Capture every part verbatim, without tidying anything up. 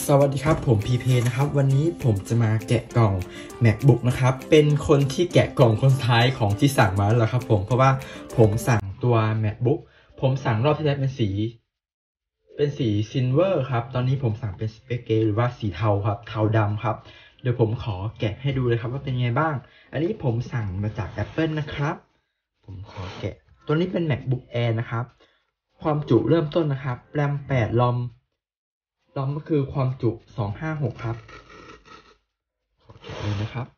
สวัสดีครับผมพีเพนะครับวันนี้ผมจะมาแกะกล่อง MacBook นะครับเป็นคนที่แกะกล่องคนสุดท้ายของที่สั่งมาแล้วครับผมเพราะว่าผมสั่งตัว MacBook ผมสั่งรอบที่แล้วเป็นสีเป็นสีซิลเวอร์ครับตอนนี้ผมสั่งเป็นสเปกเกหรือว่าสีเทาครับเทาดำครับเดี๋ยวผมขอแกะให้ดูเลยครับว่าเป็นไงบ้างอันนี้ผมสั่งมาจาก Apple นะครับผมขอแกะตัวนี้เป็น MacBook Air นะครับความจุเริ่มต้นนะครับแรมแปด รอมรอมก็คือความจุสองห้าหกครับขอแกะเลยนะครับ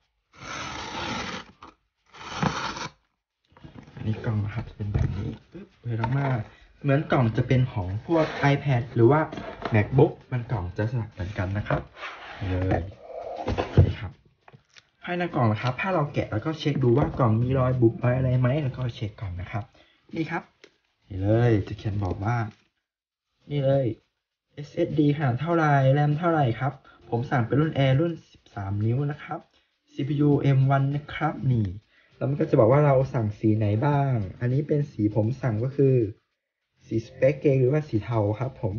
อันนี้กล่องนะครับจะเป็นแบบนี้ปึ๊บเปิดออกมาเหมือนกล่องจะเป็นของพวก iPad หรือว่า MacBook มันกล่องจะสลับเหมือนกันนะครับเลยนี่ครับภายในกล่องนะครับถ้าเราแกะแล้วก็เช็คดูว่ากล่องมีรอยบุบรอยอะไรไหมแล้วก็เช็คก่อนนะครับนี่ครับนี่เลยจะเขียนบอกว่านี่เลย เอส เอส ดี ขนาดเท่าไรแรมเท่าไหร่ครับผมสั่งเป็นรุ่น Air รุ่นสิบสามนิ้วนะครับ ซี พี ยู เอ็ม วัน นะครับนี่แล้วมันก็จะบอกว่าเราสั่งสีไหนบ้างอันนี้เป็นสีผมสั่งก็คือสีสเปกเกหรือว่าสีเทาครับผม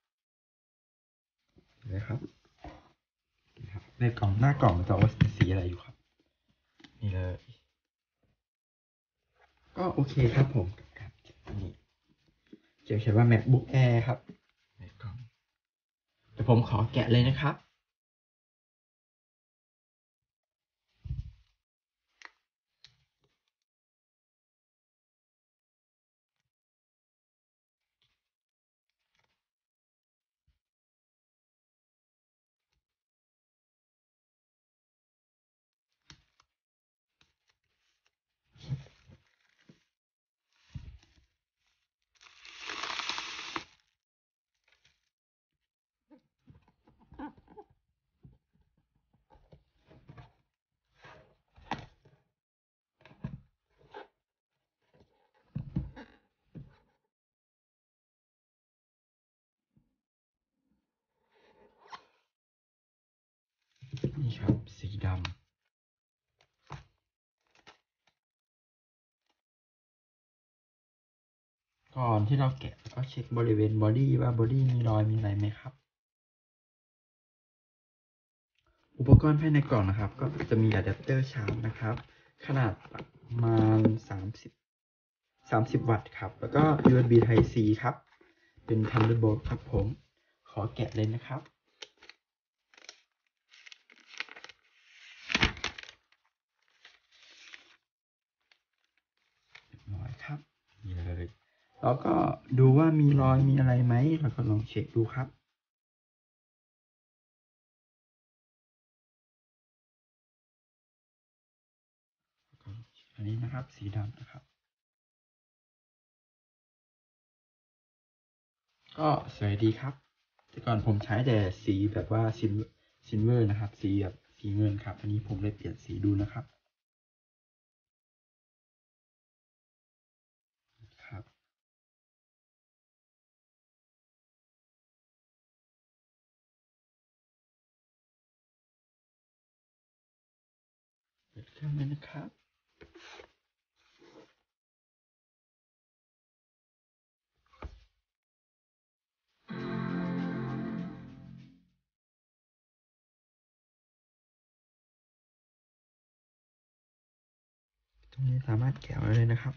นะครับในกล่องหน้ากล่องจะว่าเป็นสีอะไรอยู่ครับนี่เลยก็โอเคครับผมกับการแกะนี่เขียนว่า MacBook Air ครับในกล่องเดี๋ยวผมขอแกะเลยนะครับนี่ครับสีดำก่อนที่เราแกะก็เช็คบริเวณบอดี้ว่าบอดี้มีรอยมีอะไรไหมครับอุปกรณ์ภายในกล่องนะครับก็จะมีอะแดปเตอร์ชาร์จนะครับขนาดประมาณสามสิบ สามสิบวัตต์ครับแล้วก็ ยู เอส บี Type C ครับเป็น Thunderbolt ครับผมขอแกะเลยนะครับร้อยครับนี่เลยแล้วก็ดูว่ามีรอยมีอะไรไหมแล้วก็ลองเช็คดูครับอันนี้นะครับสีดำนะครับก็สวยดีครับแต่ก่อนผมใช้แต่สีแบบว่าซิลซิลเวอร์นะครับสีแบบสีเงินครับอันนี้ผมเลยเปลี่ยนสีดูนะครับครับเปิดเครื่องเลยนะครับตรงนี้สามารถแกะได้เลยนะครับ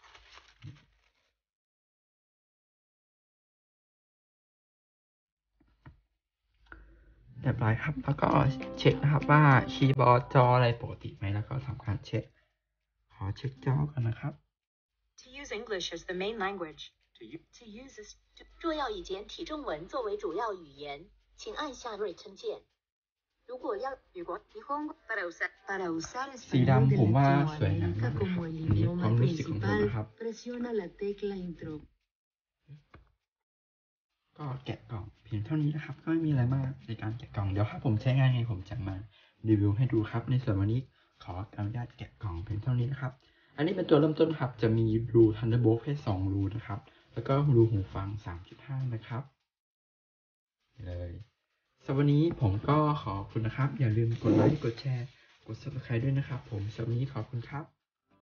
เรียบร้อยครับแล้วก็เช็คนะครับว่าคีย์บอร์ดจออะไรปกติไหมแล้วก็ทำการเช็คขอเช็คจอกันนะครับ To use English as the main language. To use To use is 若要以简体中文作为主要语言，请按下 Return 键。如果要如果日本語 para usar para usar สีดำผมว่าสวยงาม Latinoamérica มากเลยครับ como el อันนี้ความ idioma รู้สึกของผม principal นะครับ presiona la tecla Intro ก็แกะกล่องเพียงเท่านี้นะครับก็ไม่มีอะไรมากในการแกะกล่องเดี๋ยวถ้าผมใช้งานไงผมจะมารีวิวให้ดูครับในส่วนวันนี้ขออนุญาตแกะกล่องเพียงเท่านี้นะครับอันนี้เป็นตัวเริ่มต้นครับจะมีรู Thunderbolt แค่สองรูนะครับแล้วก็รูหูฟัง สามจุดห้า นะครับเลยสำหรับวันนี้ผมก็ขอบคุณนะครับอย่าลืมกดไลค์กดแชร์กด ซับสไครบ์ ด้วยนะครับผมสำหรับวันนี้ขอบคุณครับ